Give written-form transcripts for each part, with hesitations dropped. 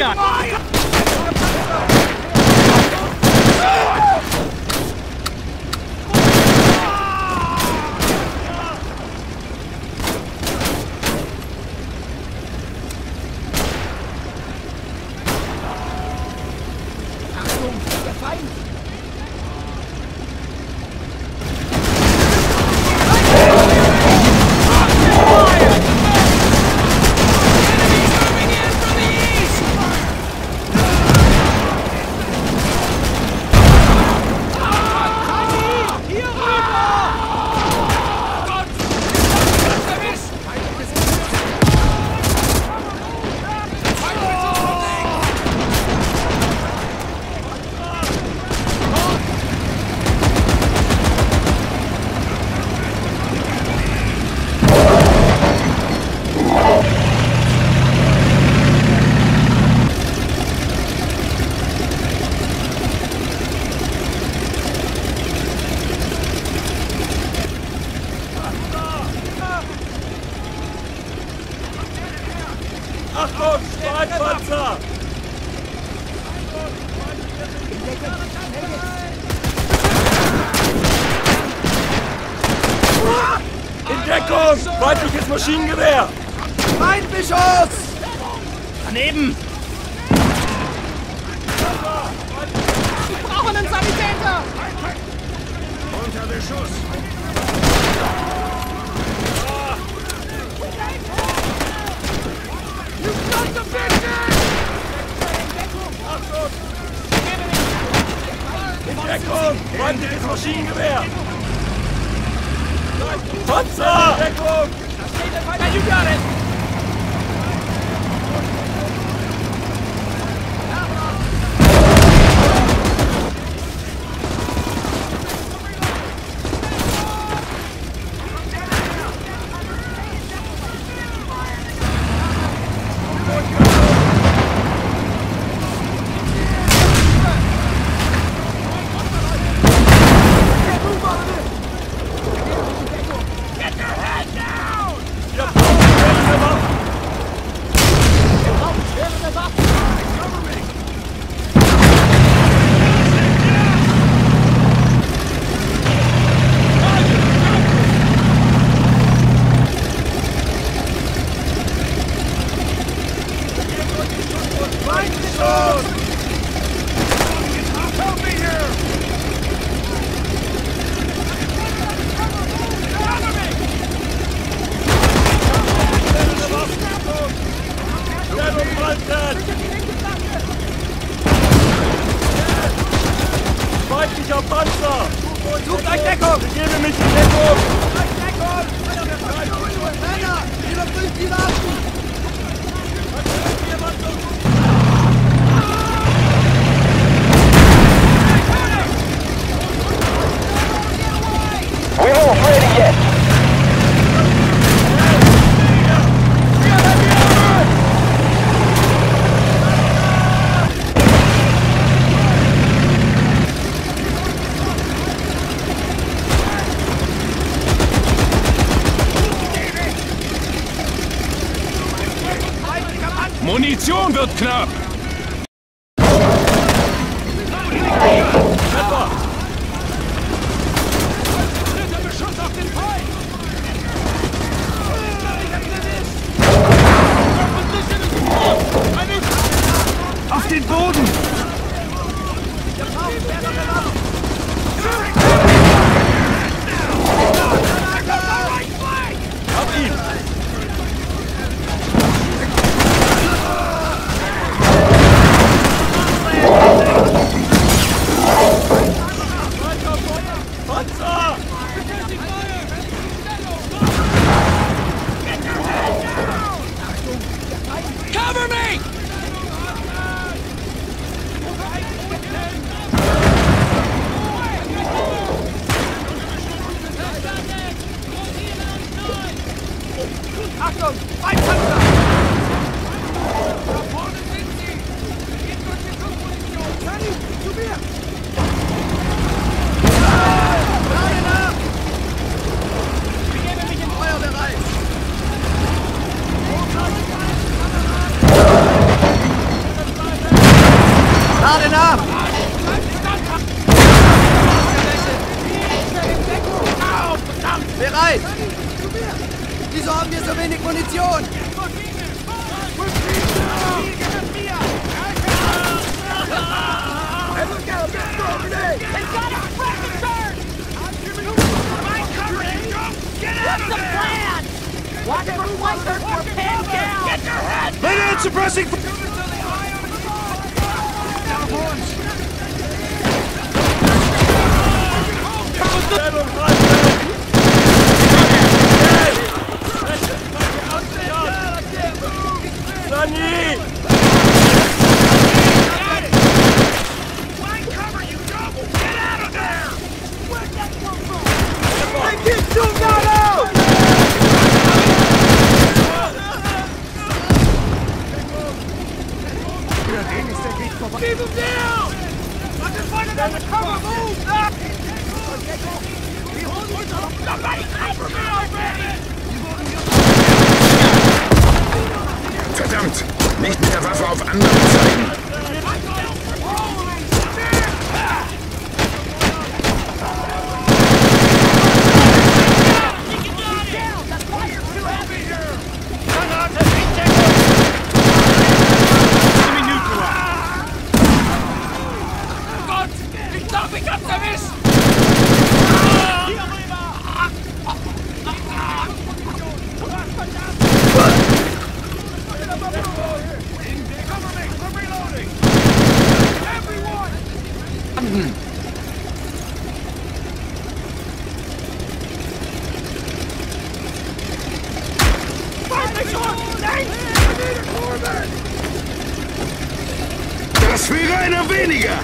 Markieren! Achtung, der Feind! Achtung, Streitpanzer! In Deckung! Feindliches Maschinengewehr! Feindbeschuss! Daneben! Wir brauchen einen Sanitäter! Unter Beschuss! In Deckung! Feindliches Maschinengewehr! Panzer! Deckung! You got it! Feindlicher Panzer! Sucht euch Deckung! Begebe mich in Deckung! Sucht euch Deckung! Männer! Überprüft die Waffen! We won't ready yet. Munition wird knapp! Treffer! Beschuss auf den Feind! Auf den Boden! Hab ihn! Panzer! Cover me! Gerade nach! Bereit! Wieso haben wir so wenig Munition? Watch for flankers or pinned down! Get your head! Minute suppressing! Sunny! Flank cover, you double! Get out of there! Where'd that come from? Ein Kind zum Nano! Keep him down! I just wanted them to cover! Move! Somebody cover me already! Verdammt! Nicht mit der Waffe auf andere zeigen! Ich hab's erwischt! Das wäre einer weniger!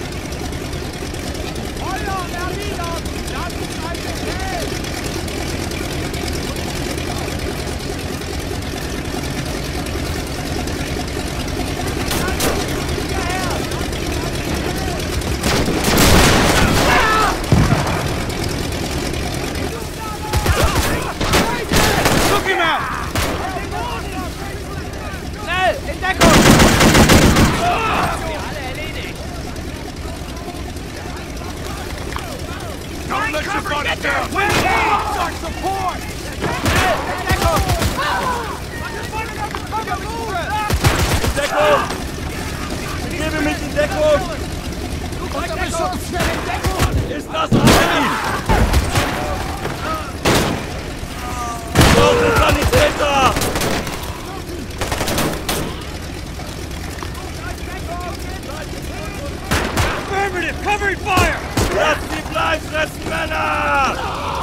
Don't let your front down! We need some support! Deckung! Ich gebe mich in Deckung! Ist das ein? Brauche Sanitäter! Affirmative! Covering fire! Lasst die Bleifressen, Männer!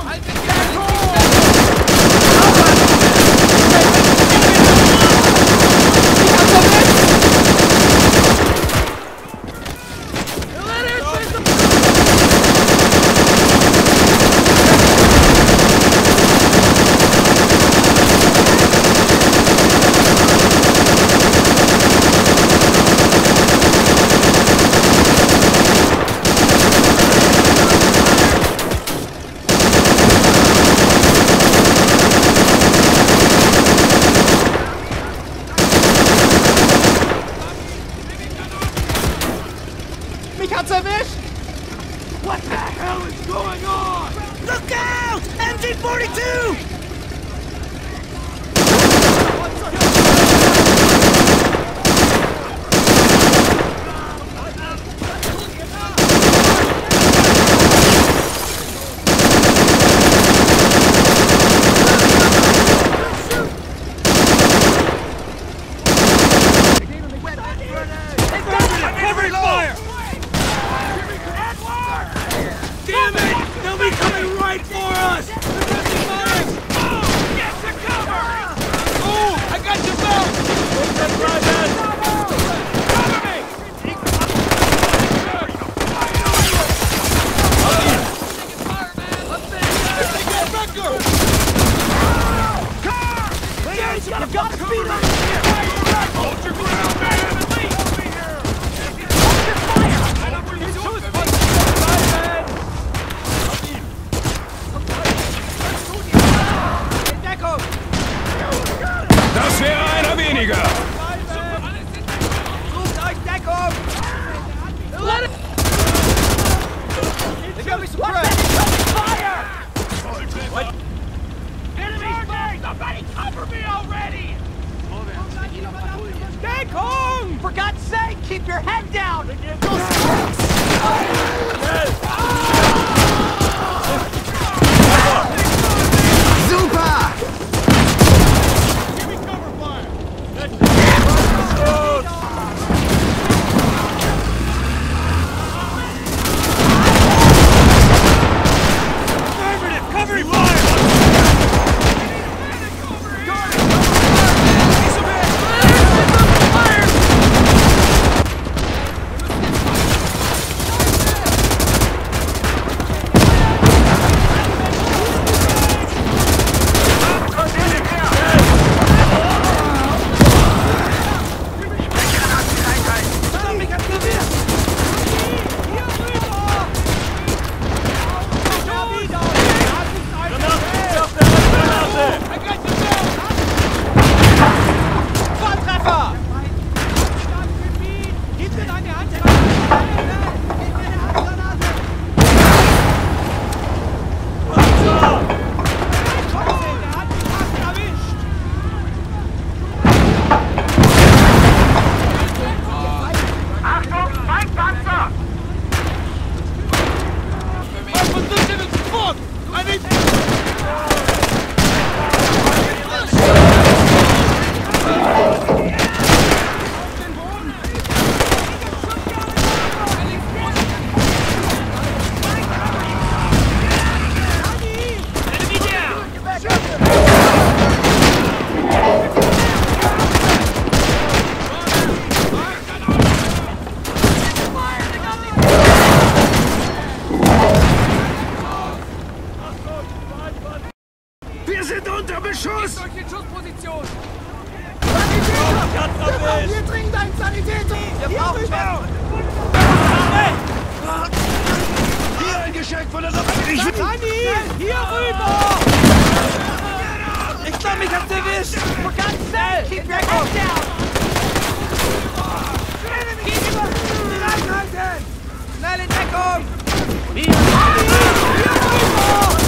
Mich hat's erwischt! What the hell is going on? Look out! MG-42! Covering fire! Damn it! They'll be coming right for us! Fire! euch in Schussposition! Wir dringend einen Sanitäter! Wir brauchen Schwert! Hier ein Geschenk von der Luft! Sunny! Hier rüber! Ich glaube, mich hat's erwischt! For God's sake! Keep your head down! Anhalten! Schnell in Deckung! Hier rüber!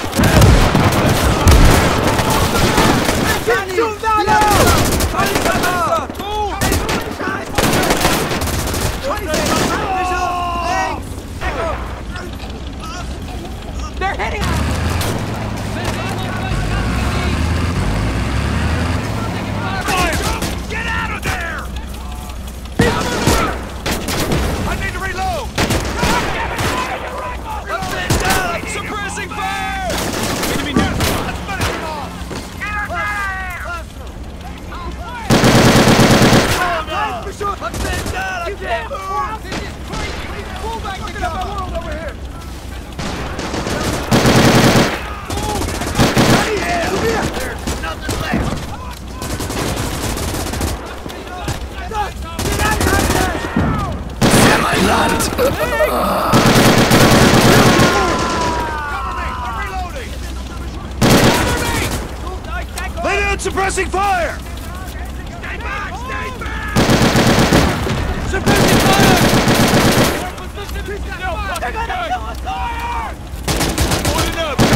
They're hitting! Get out of there! I need to reload! I'm suppressing fire! Enemy now! Let's finish him off! I can't move! Pull back the gun! Over here! There's nothing left! Mein Land! Lay down suppressing fire! Stay back! Stay back! Suppressing fire! They're gonna kill us all! Hold it up!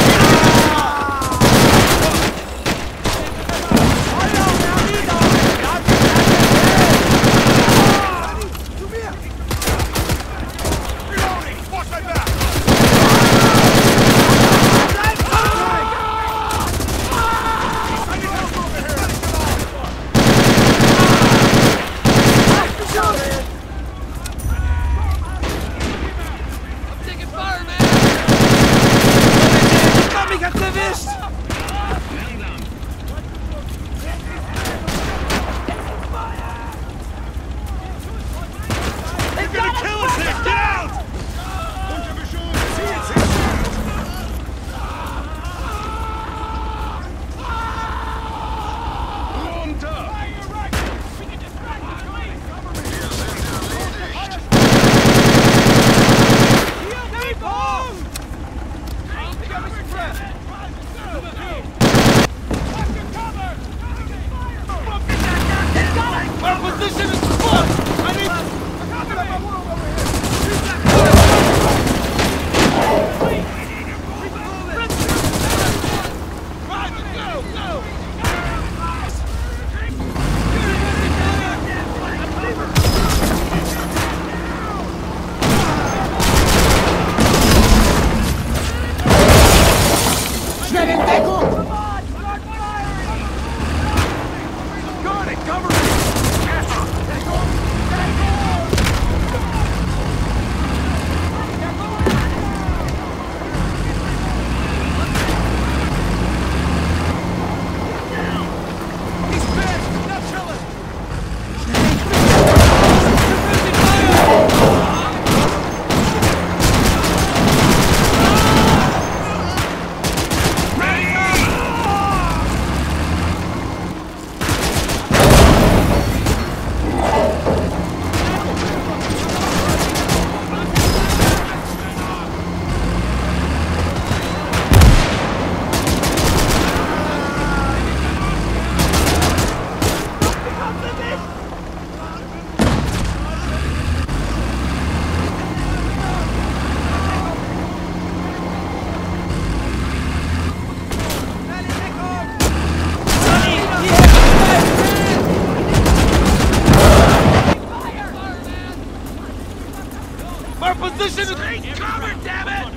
Reloading! Watch my back! Mich hat's erwischt! You're gonna kill us here! Get out! Our position is fucked! I need... Schnell in Deckung! Got it! Cover me! He's bent! Not chilling! Our position is covered, damn it!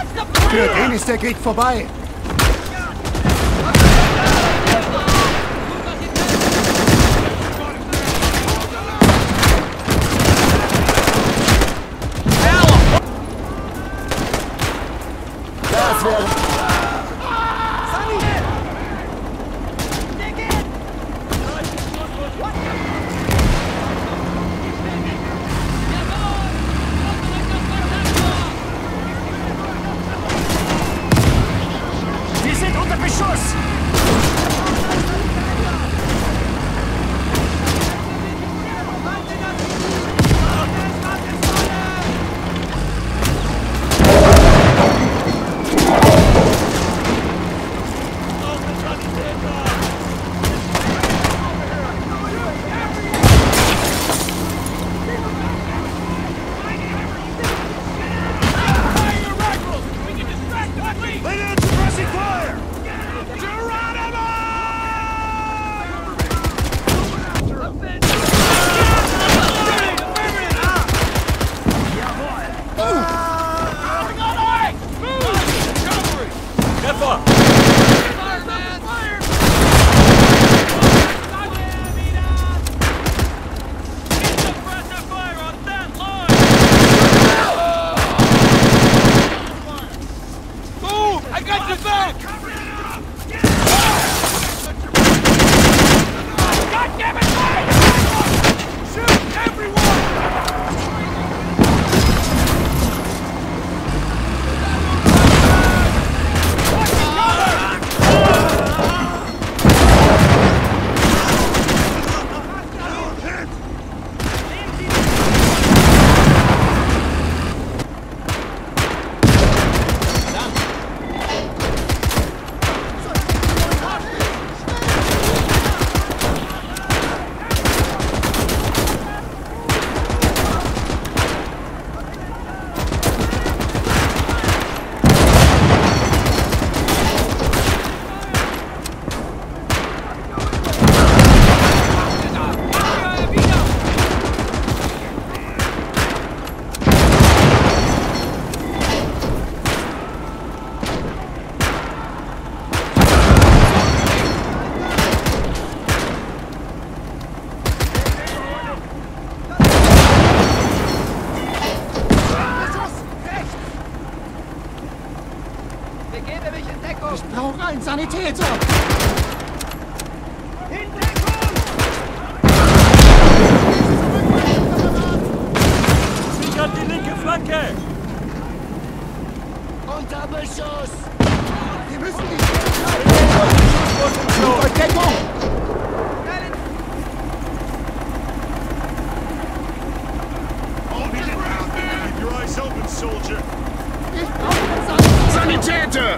Für den ist der Krieg vorbei. Das wäre... Wir sind unter Beschuss! Ich brauche einen Sanitäter! Sichert die linke Flanke! Unter Beschuss! Wir müssen die Deckung! Keep your eyes open, soldier! Ich brauche einen Sanitäter!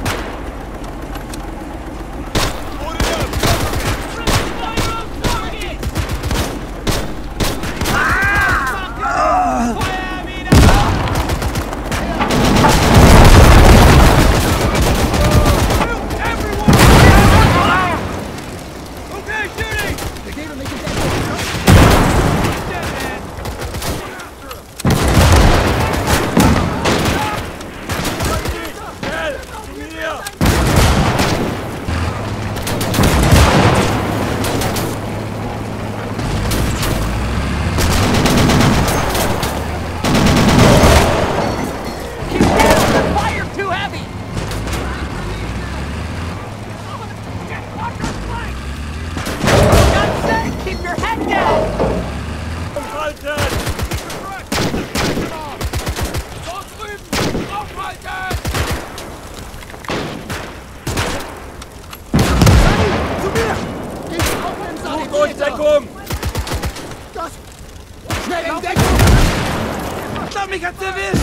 Deckung! Das! Schnell in Deckung! Let me get to this!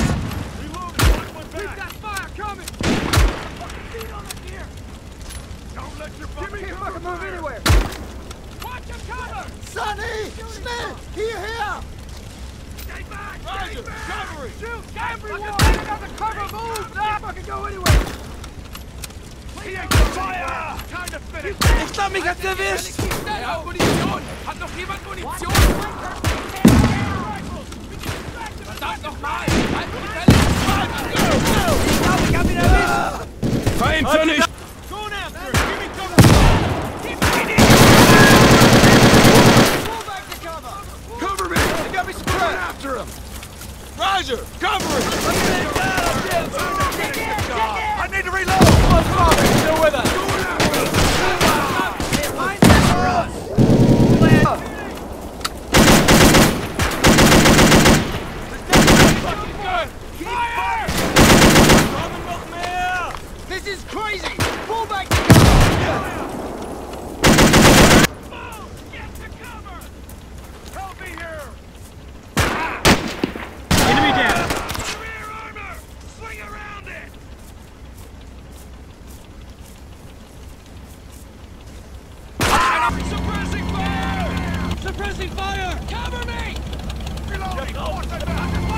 Sonny! Schnell! Hierher! Stay back! Stay back! Shoot! Everyone! Cover! Move! Not fucking go anywhere! Fire! Time to finish! Ich glaub, mich hat's erwischt! Er hat Munition! Hat noch jemand Munition? Verdammt nochmal! Halt die Fälle! Ich glaub, ich hab ihn ain't finished! Going after him! Give me cover! Pull back to cover! Cover me! They got me suppressed! After him! Roger! Cover him! I need to reload! Still with us! This is crazy! Pull back to cover! Get to cover! Help me here! Enemy down! Rear armor! Swing around it! Suppressing fire! Suppressing fire! Cover me! Reloading!